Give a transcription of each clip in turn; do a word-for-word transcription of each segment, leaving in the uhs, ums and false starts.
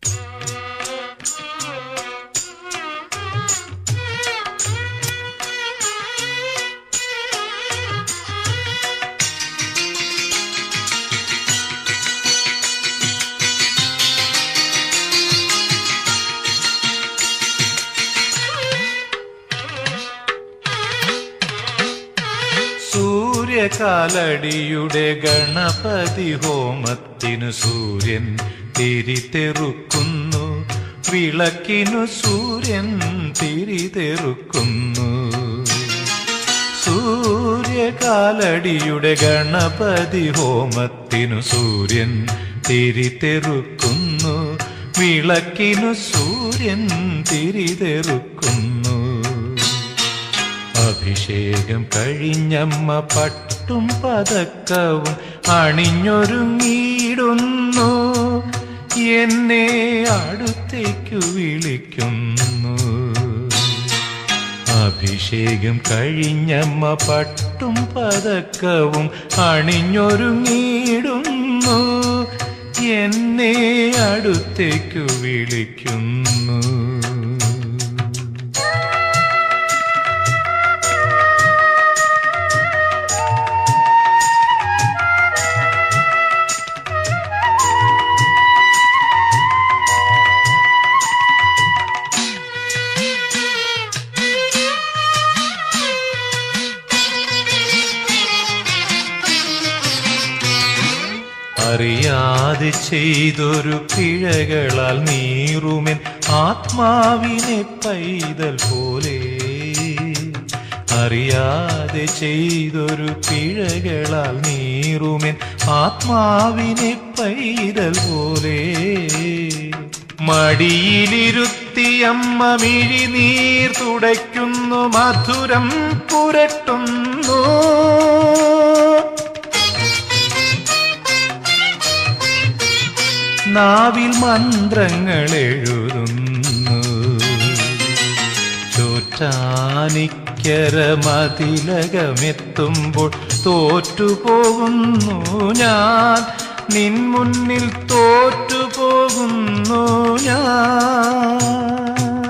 സൂര്യകാലടിയുടെ ഗണപതി ഹോമത്തിനു സൂര്യൻ തിരിതെറുക്കുന്നു, വിളക്കിനു സൂര്യൻ തിരിതെറുക്കുന്നു. സൂര്യകാലടിയുടെ ഗണപതി ഹോമത്തിനു സൂര്യൻ തിരിതെറുക്കുന്നു, വിളക്കിനു സൂര്യൻ തിരിതെറുക്കുന്നു. അഭിഷേകം കഴിഞ്ഞമ്മ പട്ടും പതക്കവും അണിഞ്ഞൊരുങ്ങിയിടുന്നു, എന്നെ അടുത്തേക്കു വിളിക്കുന്നു. അഭിഷേകം കഴിഞ്ഞമ്മ പട്ടും പതക്കവും അണിഞ്ഞൊരുങ്ങിയിടുന്നു, എന്നെ അടുത്തേക്കു വിളിക്കുന്നു. അറിയാതെ ചെയ്തൊരു പിഴകളാൽ നീറുമെൻ ആത്മാവിനെ പൈതൽ പോലെ, അറിയാതെ ചെയ്തൊരു പിഴകളാൽ നീറുമെൻ ആത്മാവിനെ പൈതൽ പോലെ. മടിയിലിരുത്തിയമ്മ മിഴിനീർ തുടയ്ക്കുന്നു, മധുരം പുരട്ടുന്നു. നാവിൽ മന്ത്രങ്ങൾ എഴുതുന്നു. ചോറ്റാനിക്കര മതിലകമെത്തുമ്പോൾ തോറ്റുപോകുന്നു ഞാൻ, നിൻ മുന്നിൽ തോറ്റുപോകുന്നു ഞാൻ.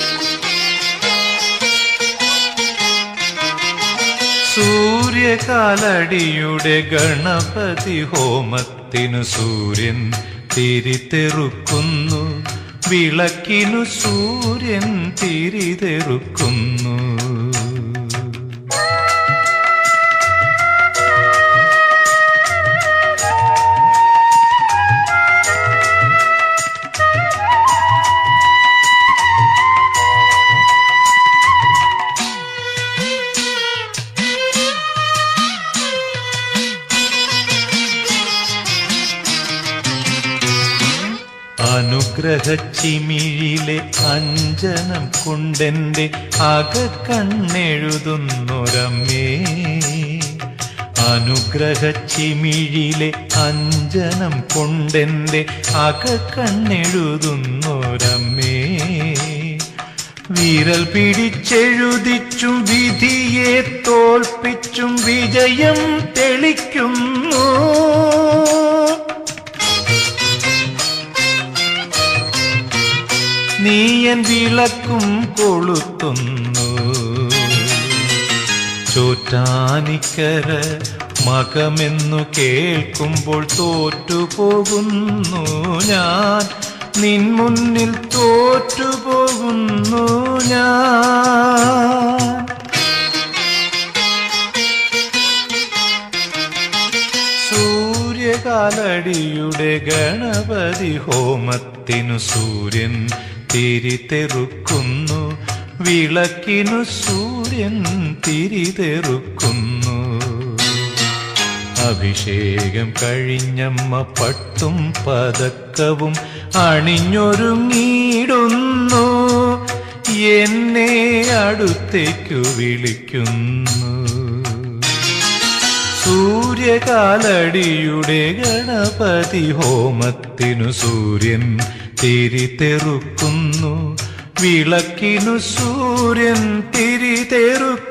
സൂര്യകാലടിയുടെ ഗണപതി ഹോമത്തിനു സൂര്യൻ തിരിതെറുക്കുന്നു, വിളക്കിനു സൂര്യൻ തിരിതെറുക്കുന്നു. അനുഗ്രഹച്ചിമിഴിലെ അഞ്ജനം കൊണ്ടെന്റെ അകക്കണ്ണെഴുതുന്നൊരമ്മേ, അനുഗ്രഹച്ചിമിഴിലെ അഞ്ജനം കൊണ്ടെന്റെ അകക്കണ്ണെഴുതുന്നൊരമ്മേ. വിരൽ പിടിച്ചെഴുതിച്ചും വിധിയെ തോൽപ്പിച്ചും വിജയം തെളിക്കുന്നു. നീയൻ വിളക്കും കൊളുത്തുന്നു. ചോറ്റാനിക്കര മകമെന്നു കേൾക്കുമ്പോൾ തോറ്റുപോകുന്നു ഞാൻ, നിൻ മുന്നിൽ തോറ്റുപോകുന്നു ഞാൻ. സൂര്യകാലടിയുടെ ഗണപതി ഹോമത്തിനു സൂര്യൻ തിരിതെറുക്കുന്നു, വിളക്കിനു സൂര്യൻ തിരിതെറുക്കുന്നു. അഭിഷേകം കഴിഞ്ഞമ്മ പട്ടും പതക്കവും അണിഞ്ഞൊരുങ്ങിയിടുന്നു, എന്നെ അടുത്തേക്കു വിളിക്കുന്നു. സൂര്യകാലടിയുടെ ഗണപതി ഹോമത്തിനു സൂര്യൻ തിരിതെറുക്കുന്നു, വിളക്കിനു സൂര്യൻ തിരിതെറുക്കുന്നു.